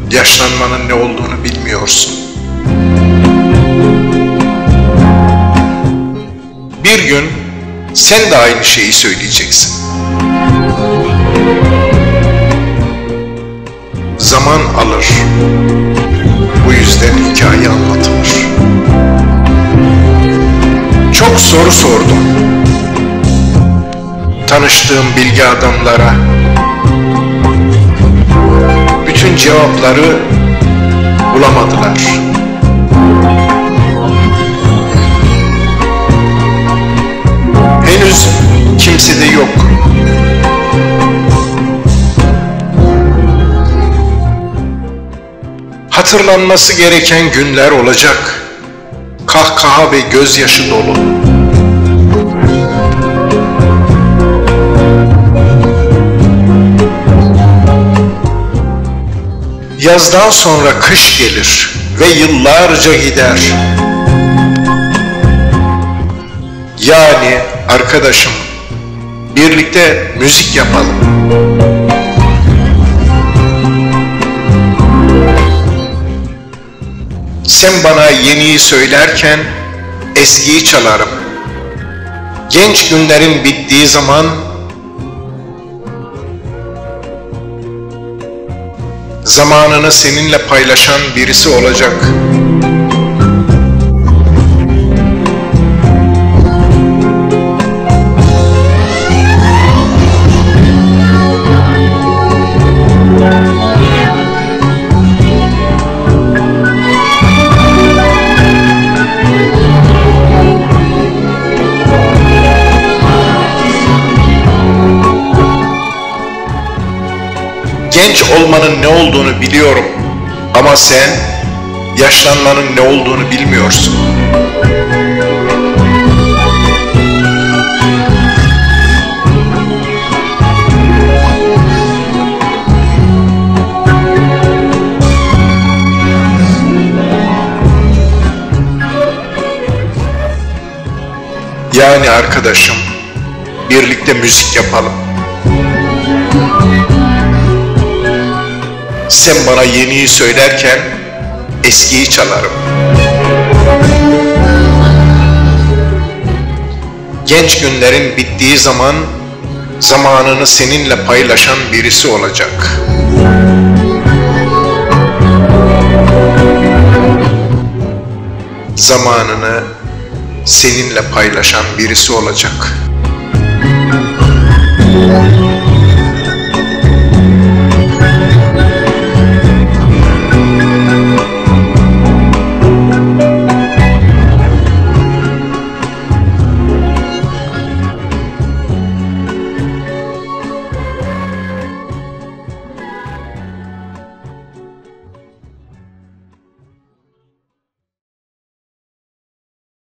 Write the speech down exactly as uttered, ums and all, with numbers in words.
yaşlanmanın ne olduğunu bilmiyorsun. Bir gün sen de aynı şeyi söyleyeceksin. Zaman alır. Bu yüzden hikaye anlatılır. Çok soru sordum. Tanıştığım bilgi adamlara. Bütün cevapları bulamadılar. Henüz kimse de yok. Hatırlanması gereken günler olacak. Kahkaha ve gözyaşı dolu. Yazdan sonra kış gelir ve yıllarca gider. Yani arkadaşım, birlikte müzik yapalım. Sen bana yeniyi söylerken eskiyi çalarım. Genç günlerin bittiği zaman zamanını seninle paylaşan birisi olacak. Genç olmanın ne olduğunu biliyorum ama sen yaşlanmanın ne olduğunu bilmiyorsun. Yani arkadaşım, birlikte müzik yapalım. Sen bana yeniyi söylerken eskiyi çalarım. Genç günlerin bittiği zaman zamanını seninle paylaşan birisi olacak. Zamanını seninle paylaşan birisi olacak.